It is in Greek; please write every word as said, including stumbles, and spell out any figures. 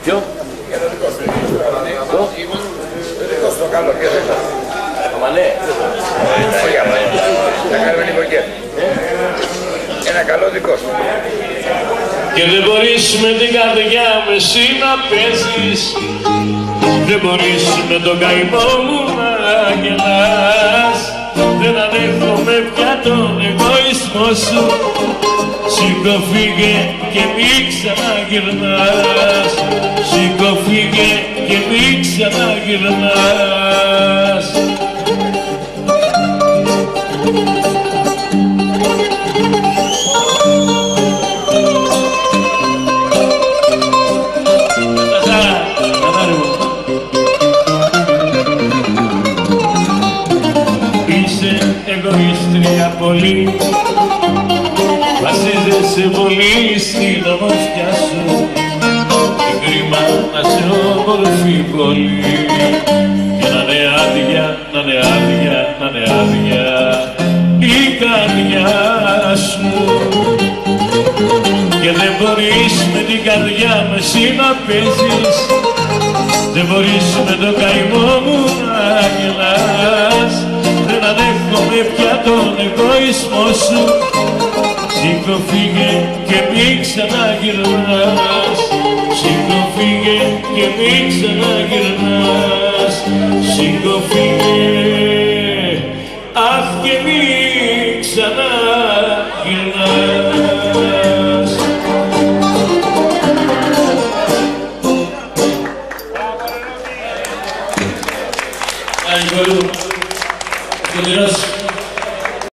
Ποιο? Το δικό στο καλό και δεν θα. Αμα ναι. Να κάνουμε λίγο κέφι. Ένα καλό δικό σου. Και δεν μπορείς με την καρδιά με εσύ να παίζεις. Δεν μπορείς με τον καημό μου να γελάς. Δεν ανέχομαι πια τον εγωισμό σου. Σήκω φύγε και μη ξαναγυρνάς. Σήκω φύγε και μη ξαναγυρνάς. Εγωίστρια πολύ, βασίζεσαι πολύ στην ομορφιά σου. Είναι κρίμα να σε όμορφη πολύ και να είναι άδεια, να είναι άδεια, να είναι άδεια η καρδιά σου. Και δεν μπορείς με την καρδιά με εσύ να παίζεις. Δεν μπορείς με τον καημό μου να γελάς. Δεν ανέχομαι πια τον εγωισμό σου. Σήκω φύγε και μη ξαναγυρνάς. Σήκω φύγε και μη ξαναγυρνάς. Σήκω φύγε, αχ και μη ξαναγυρνάς.